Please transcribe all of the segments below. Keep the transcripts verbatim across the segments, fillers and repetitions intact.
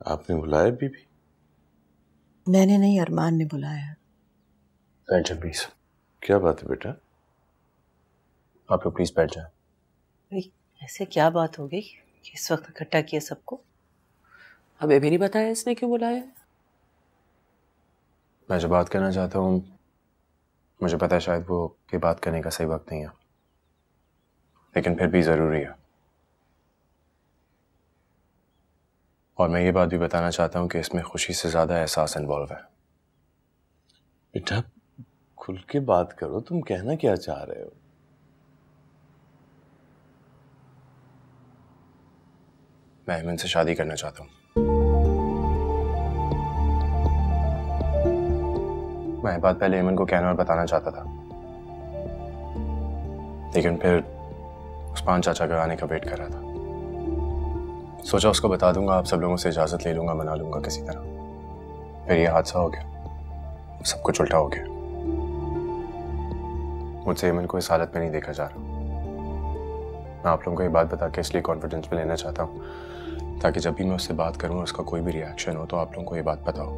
आपने बुलाया बीबी? मैंने नहीं, अरमान ने बुलाया। बैठ जाए प्लीज। क्या बात है बेटा? आप लोग प्लीज बैठ जाए। ऐसे क्या बात हो गई कि इस वक्त इकट्ठा किया सबको? हमें भी नहीं बताया इसने क्यों बुलाया। मैं जो बात करना चाहता हूँ, मुझे पता है शायद वो ये बात करने का सही वक्त नहीं है, लेकिन फिर भी जरूरी है। और मैं ये बात भी बताना चाहता हूँ कि इसमें खुशी से ज्यादा एहसास इन्वॉल्व है। बेटा खुल के बात करो, तुम कहना क्या चाह रहे हो? मैं हेमंत से शादी करना चाहता हूँ। मैं ये बात पहले हेमंत को कहना और बताना चाहता था, लेकिन फिर उस्मान चाचा का आने का वेट कर रहा था। सोचा उसको बता दूंगा, आप सब लोगों से इजाजत ले लूंगा, मना लूंगा किसी तरह। फिर ये हादसा हो गया, सब कुछ उल्टा हो गया। मुझसे हेमंत को इस हालत में नहीं देखा जा रहा। मैं आप लोगों को ये बात बता के इसलिए कॉन्फिडेंस में लेना चाहता हूँ ताकि जब भी मैं उससे बात करूँ और उसका कोई भी रिएक्शन हो तो आप लोगों को ये बात पता हो,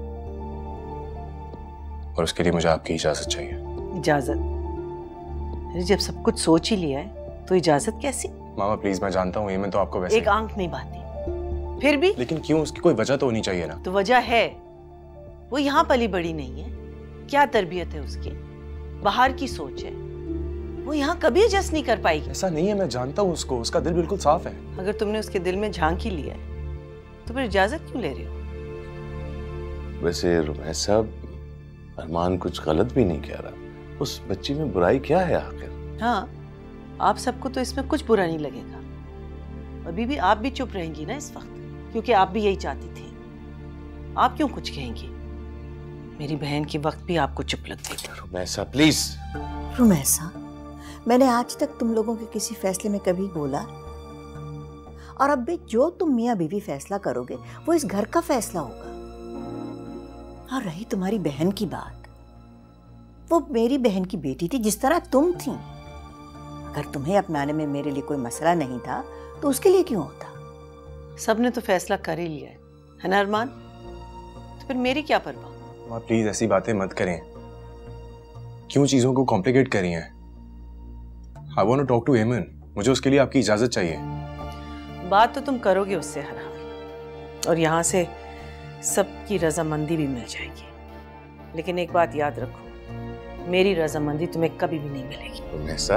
और उसके लिए मुझे आपकी इजाजत चाहिए। इजाजत? अरे जब सब कुछ सोच ही लिया है तो इजाजत कैसी? मामा प्लीज, मैं जानता हूँ हेमंत तो आपको वैसे एक आंख नहीं बाती, फिर भी। लेकिन क्यों? उसकी कोई वजह तो होनी चाहिए ना। तो वजह है, वो यहाँ पली बड़ी नहीं है। क्या तरबियत है उसकी, बाहर की सोच है, वो यहाँ कभी एडजस्ट नहीं कर पाएगी। ऐसा नहीं है, मैं जानता हूँ उसको, उसका दिल बिल्कुल साफ है। अगर तुमने उसके दिल में झांक ही लिया है तो फिर इजाजत क्यों ले रहे हो? वैसे रुमैस साहब, अरमान कुछ गलत भी नहीं कह रहा। उस बच्ची में बुराई क्या है आखिर? हाँ, आप सबको तो इसमें कुछ बुरा नहीं लगेगा। अभी भी आप भी चुप रहेंगी ना इस वक्त, क्योंकि आप भी यही चाहती थी। आप क्यों कुछ कहेंगी? मेरी बहन के वक्त भी आपको चुप लगती थी। रुमैसा प्लीज। रुमैसा, मैंने आज तक तुम लोगों के किसी फैसले में कभी बोला? और अब भी जो तुम मियाँ बीवी फैसला करोगे वो इस घर का फैसला होगा। और रही तुम्हारी बहन की बात, वो मेरी बहन की बेटी थी जिस तरह तुम थी। अगर तुम्हें अपनाने में मेरे लिए कोई मसला नहीं था तो उसके लिए क्यों होता? सबने तो फैसला कर ही लिया है, है ना अरमान? तो फिर मेरी क्या परवाह? माँ प्लीज ऐसी बातें मत करें, क्यों चीजों को कॉम्प्लिकेट कर रही हैं? I want to talk to Hemant, मुझे उसके लिए आपकी इजाजत चाहिए। बात तो तुम करोगे उससे हर हाल, और यहाँ से सबकी रजामंदी भी मिल जाएगी। लेकिन एक बात याद रखो, मेरी रजामंदी तुम्हें कभी भी नहीं मिलेगी। रुमैसा,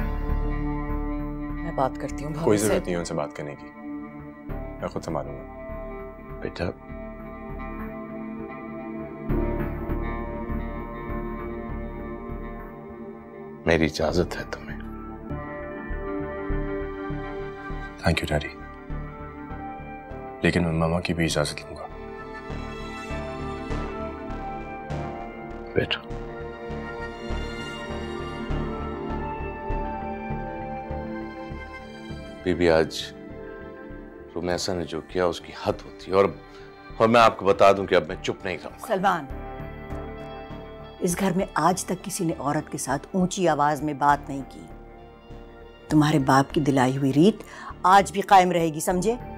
मैं बात करती हूँ। कोई जरूरत नहीं है उनसे बात करने की, मैं खुद संभालूंगा। बेटा मेरी इजाजत है तुम्हें। थैंक यू डैडी, लेकिन मैं मामा की भी इजाजत लूंगा। बेटा बीबी, आज रुमैसा ने जो किया उसकी हद होती है, और और मैं आपको बता दूं कि अब मैं चुप नहीं रहूंगा। सलमान, इस घर में आज तक किसी ने औरत के साथ ऊंची आवाज में बात नहीं की। तुम्हारे बाप की दिलाई हुई रीत आज भी कायम रहेगी, समझे?